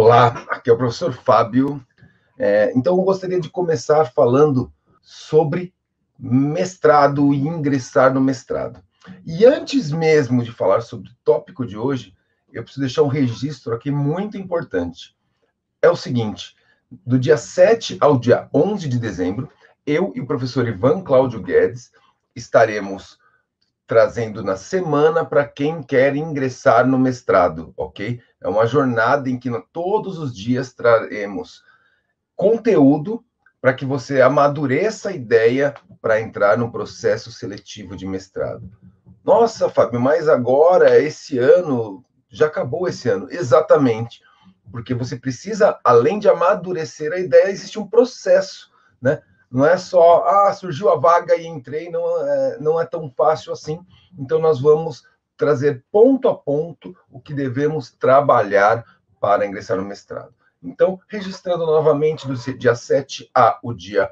Olá, aqui é o professor Fábio. Então, eu gostaria de começar falando sobre mestrado e ingressar no mestrado. E antes mesmo de falar sobre o tópico de hoje, eu preciso deixar um registro aqui muito importante. É o seguinte, do dia 7 ao dia 11 de dezembro, eu e o professor Ivan Cláudio Guedes estaremos trazendo na semana para quem quer ingressar no mestrado, ok? É uma jornada em que todos os dias traremos conteúdo para que você amadureça a ideia para entrar no processo seletivo de mestrado. Nossa, Fábio, mas agora, esse ano, já acabou esse ano. Exatamente, porque você precisa, além de amadurecer a ideia, existe um processo, né? Não é só, surgiu a vaga e entrei, não é tão fácil assim. Então, nós vamos trazer ponto a ponto o que devemos trabalhar para ingressar no mestrado. Então, registrando novamente do dia 7 ao dia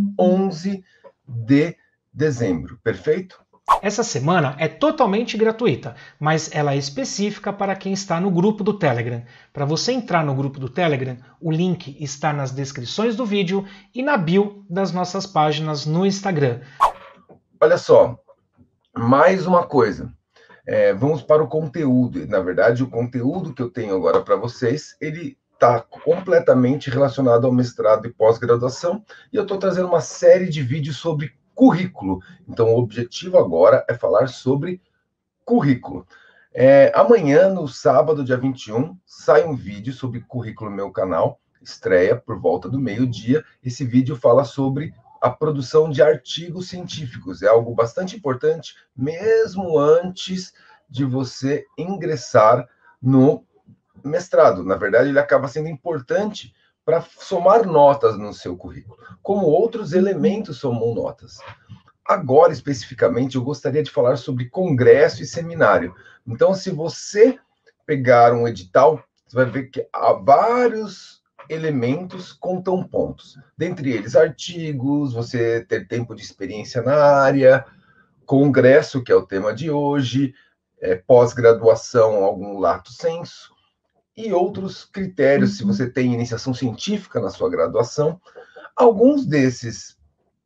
11 de dezembro, perfeito? Essa semana é totalmente gratuita, mas ela é específica para quem está no grupo do Telegram. Para você entrar no grupo do Telegram, o link está nas descrições do vídeo e na bio das nossas páginas no Instagram. Olha só, mais uma coisa. Vamos para o conteúdo. Na verdade, o conteúdo que eu tenho agora para vocês, ele está completamente relacionado ao mestrado e pós-graduação, e eu estou trazendo uma série de vídeos sobre currículo. Então, o objetivo agora é falar sobre currículo. Amanhã, no sábado, dia 21, sai um vídeo sobre currículo no meu canal, estreia por volta do meio-dia. Esse vídeo fala sobre a produção de artigos científicos. É algo bastante importante, mesmo antes de você ingressar no mestrado. Na verdade, ele acaba sendo importante para somar notas no seu currículo, como outros elementos somam notas. Agora, especificamente, eu gostaria de falar sobre congresso e seminário. Então, se você pegar um edital, você vai ver que há vários elementos contam pontos. Dentre eles, artigos, você ter tempo de experiência na área, congresso, que é o tema de hoje, pós-graduação, algum lato sensu, e outros critérios, se você tem iniciação científica na sua graduação. Alguns desses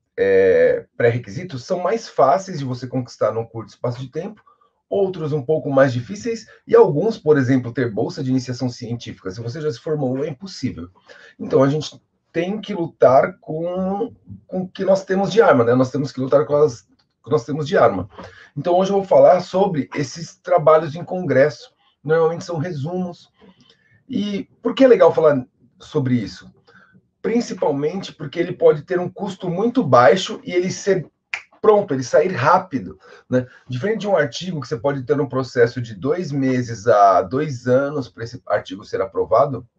pré-requisitos são mais fáceis de você conquistar num curto espaço de tempo, outros um pouco mais difíceis, e alguns, por exemplo, ter bolsa de iniciação científica. Se você já se formou, é impossível. Então, a gente tem que lutar com o que nós temos de arma, né? Nós temos que lutar com as que nós temos de arma. Então, hoje eu vou falar sobre esses trabalhos em congresso. Normalmente são resumos. E por que é legal falar sobre isso? Principalmente porque ele pode ter um custo muito baixo e ele ser pronto, ele sair rápido, né? Diferente de um artigo que você pode ter um processo de 2 meses a 2 anos para esse artigo ser aprovado,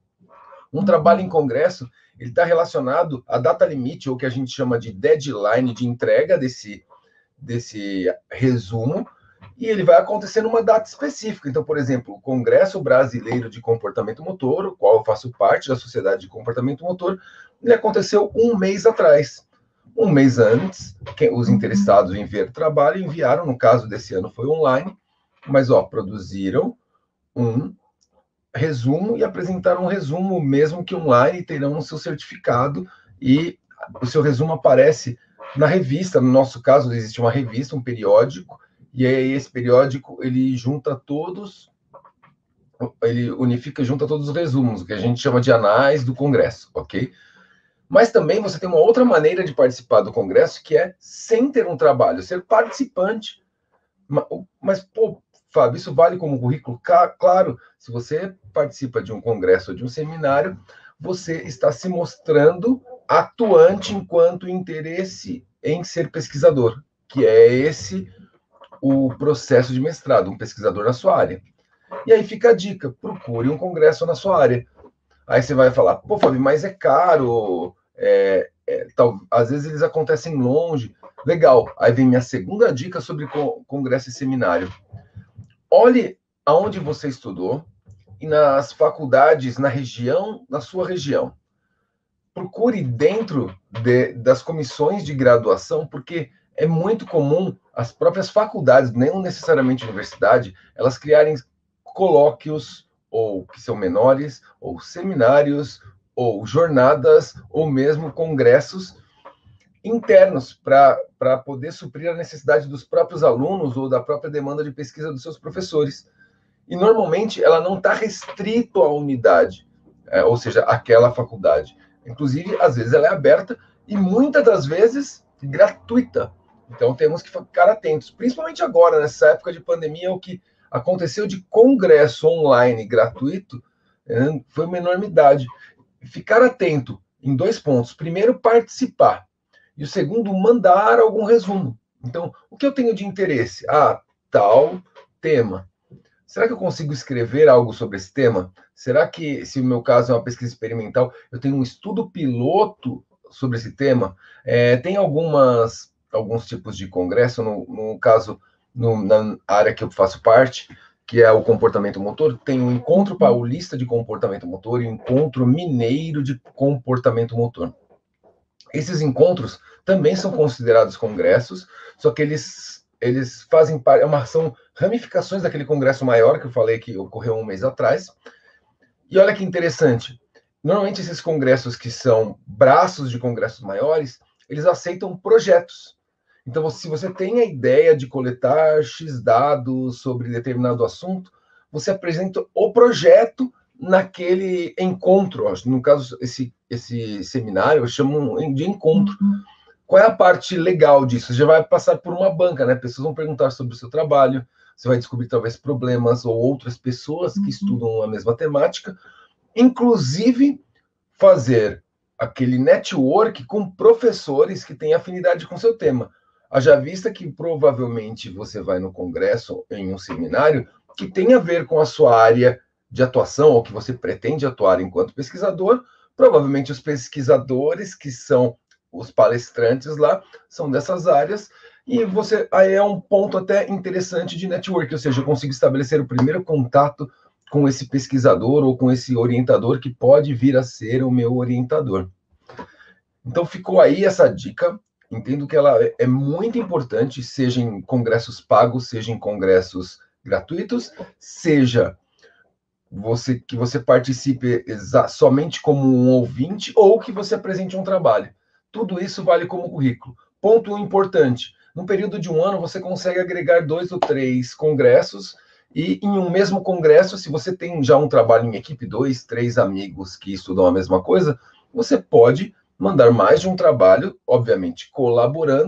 um trabalho em congresso, ele está relacionado à data limite, ou que a gente chama de deadline de entrega desse resumo, e ele vai acontecer numa data específica. Então, por exemplo, o Congresso Brasileiro de Comportamento Motor, o qual eu faço parte da Sociedade de Comportamento Motor, ele aconteceu 1 mês atrás. 1 mês antes, os interessados em ver trabalho enviaram, no caso desse ano foi online, mas produziram um resumo e apresentaram um resumo, mesmo que online, terão o seu certificado, e o seu resumo aparece na revista. No nosso caso, existe uma revista, um periódico, e aí esse periódico, ele unifica e junta todos os resumos, o que a gente chama de anais do Congresso, ok? Mas também você tem uma outra maneira de participar do Congresso, que é sem ter um trabalho, ser participante. Mas, pô, Fábio, isso vale como currículo? Claro, se você participa de um congresso ou de um seminário, você está se mostrando atuante enquanto interesse em ser pesquisador, que é esse o processo de mestrado, um pesquisador na sua área. E aí fica a dica, procure um congresso na sua área. Aí você vai falar, pô, Fábio, mas é caro, às vezes eles acontecem longe. Legal, aí vem minha segunda dica sobre congresso e seminário. Olhe aonde você estudou e nas faculdades na sua região. Procure dentro das comissões de graduação, porque é muito comum as próprias faculdades, nem necessariamente universidade, elas criarem colóquios ou que são menores, ou seminários, ou jornadas, ou mesmo congressos internos para poder suprir a necessidade dos próprios alunos ou da própria demanda de pesquisa dos seus professores. E, normalmente, ela não está restrito à unidade, ou seja, àquela faculdade. Inclusive, às vezes, ela é aberta e, muitas das vezes, gratuita. Então, temos que ficar atentos, principalmente agora, nessa época de pandemia, o que aconteceu de congresso online gratuito foi uma enormidade. Ficar atento em 2 pontos. Primeiro, participar. E o segundo, mandar algum resumo. Então, o que eu tenho de interesse? Tal tema. Será que eu consigo escrever algo sobre esse tema? Será que, se o meu caso é uma pesquisa experimental, eu tenho um estudo piloto sobre esse tema? Tem alguns tipos de congresso, no caso, na área que eu faço parte, que é o comportamento motor, tem o Encontro Paulista de Comportamento Motor e o Encontro Mineiro de Comportamento Motor. Esses encontros também são considerados congressos, só que eles fazem parte, são ramificações daquele congresso maior que eu falei que ocorreu um mês atrás. E olha que interessante, normalmente esses congressos que são braços de congressos maiores, eles aceitam projetos. Então, se você tem a ideia de coletar X dados sobre determinado assunto, você apresenta o projeto naquele encontro. No caso, esse seminário chamam de encontro. Qual é a parte legal disso? Você já vai passar por uma banca, né? Pessoas vão perguntar sobre o seu trabalho, você vai descobrir talvez problemas ou outras pessoas que estudam a mesma temática, inclusive fazer aquele network com professores que têm afinidade com o seu tema. Haja vista que provavelmente você vai no congresso, em um seminário, que tem a ver com a sua área de atuação, ou que você pretende atuar enquanto pesquisador. Provavelmente os pesquisadores que são os palestrantes lá são dessas áreas, e aí é um ponto até interessante de network, ou seja, eu consigo estabelecer o primeiro contato com esse pesquisador ou com esse orientador que pode vir a ser o meu orientador. Então ficou aí essa dica. Entendo que ela é muito importante, seja em congressos pagos, seja em congressos gratuitos, seja que você participe somente como um ouvinte ou que você apresente um trabalho. Tudo isso vale como currículo. Ponto importante, no período de um ano você consegue agregar 2 ou 3 congressos, e em um mesmo congresso, se você tem já um trabalho em equipe, 2, 3 amigos que estudam a mesma coisa, você pode mandar mais de um trabalho, obviamente colaborando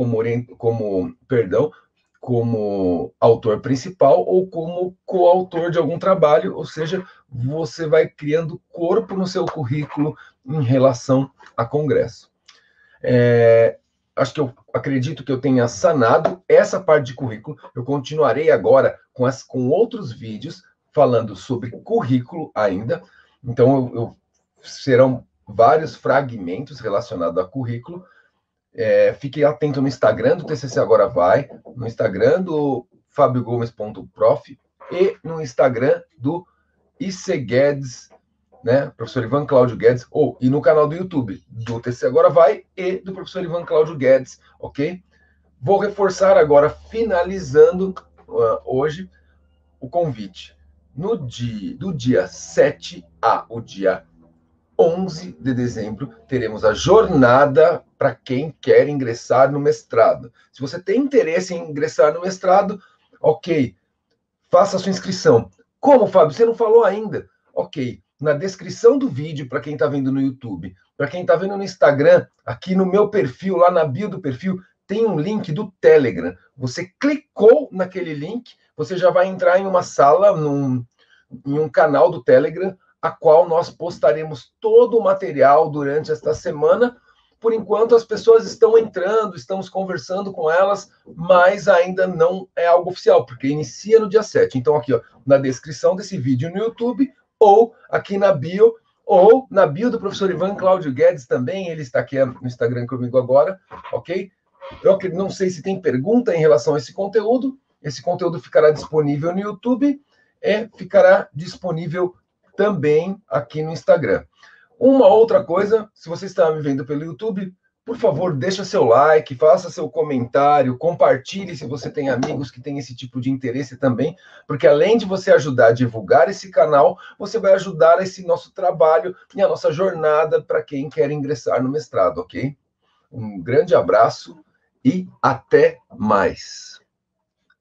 como autor principal ou como coautor de algum trabalho, ou seja, você vai criando corpo no seu currículo em relação a congresso. Acho que eu acredito que eu tenha sanado essa parte de currículo. Eu continuarei agora com outros vídeos falando sobre currículo ainda. Então, serão vários fragmentos relacionados a currículo. Fique atento no Instagram do TCC Agora Vai, no Instagram do fabiogomes.prof e no Instagram do IC Guedes, né, professor Ivan Cláudio Guedes, e no canal do YouTube do TCC Agora Vai e do professor Ivan Cláudio Guedes, ok? Vou reforçar agora, finalizando hoje, o convite. Do dia 7 ao dia 11 de dezembro, teremos a jornada para quem quer ingressar no mestrado. Se você tem interesse em ingressar no mestrado, ok, faça a sua inscrição. Como, Fábio? Você não falou ainda? Ok, na descrição do vídeo, para quem está vendo no YouTube, para quem está vendo no Instagram, aqui no meu perfil, lá na bio do perfil, tem um link do Telegram. Você clicou naquele link, você já vai entrar em uma sala, em um canal do Telegram, a qual nós postaremos todo o material durante esta semana. Por enquanto, as pessoas estão entrando, estamos conversando com elas, mas ainda não é algo oficial, porque inicia no dia 7. Então, aqui, na descrição desse vídeo no YouTube, ou aqui na bio, ou na bio do professor Ivan Cláudio Guedes também, ele está aqui no Instagram comigo agora, ok? Eu não sei se tem pergunta em relação a esse conteúdo ficará disponível no YouTube e ficará disponível também aqui no Instagram. Uma outra coisa, se você está me vendo pelo YouTube, Por favor, deixa seu like, faça seu comentário, compartilhe se você tem amigos que têm esse tipo de interesse também, porque além de você ajudar a divulgar esse canal, você vai ajudar esse nosso trabalho e a nossa jornada para quem quer ingressar no mestrado, ok? Um grande abraço e até mais!